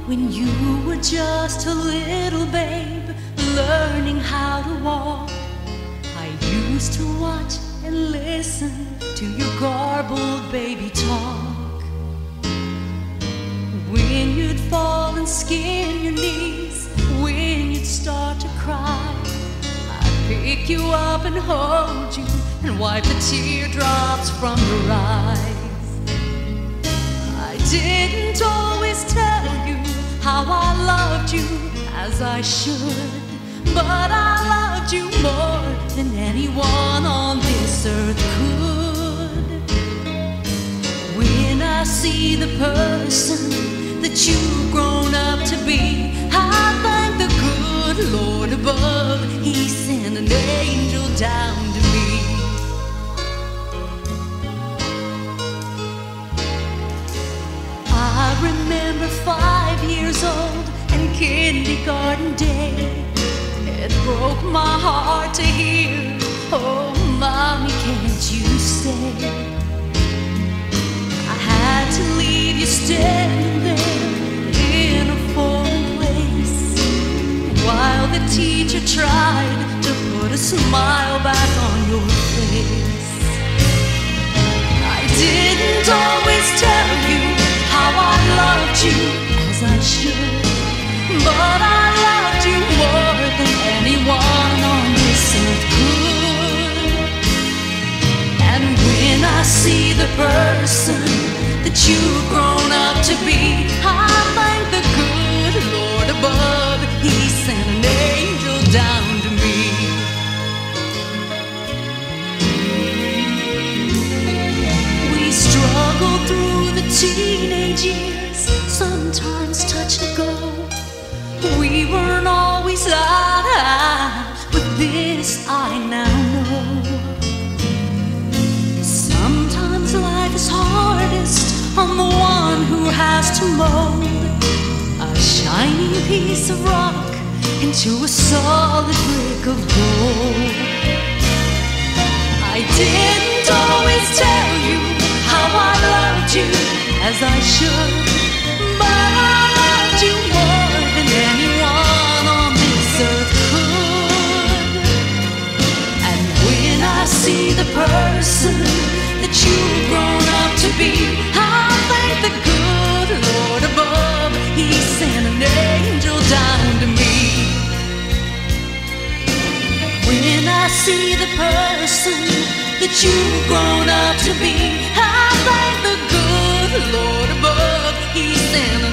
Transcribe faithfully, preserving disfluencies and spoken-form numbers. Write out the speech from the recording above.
when you were just a little babe, learning how to walk. I used to watch and listen to your garbled baby talk. When you'd fall and skin your knees, when you'd start to cry, I'd pick you up and hold you and wipe the teardrops from your eyes. I didn't always tell you how I loved you as I should, but I loved you more than anyone on this earth could. When I see the person that you've grown up to be, I thank the good Lord above. He sent an angel down to me. I remember five years old and kindergarten day. It broke my heart to hear, oh, Mommy, can't you stay? I had to leave you standing there in a foreign place, while the teacher tried to put a smile back on your face. I didn't always tell you how I loved you as I should, but I loved you more than anyone on this earth could. And when I see the person that you've grown up to be, I thank the good Lord above. He sent an angel down to me. We struggled through the teenage years, sometimes touch and go. We weren't always eye-to-eye, but this I now know. Sometimes life is hardest on the one who has to mold a shiny piece of rock into a solid brick of gold. I didn't always tell you how I loved you as I should, but I loved you more than anyone on this earth could. And when I see the person that you've grown up to be, I thank the good Lord above. He sent an angel down to me. When I see the person that you've grown up to be, I thank the good Lord above. He sent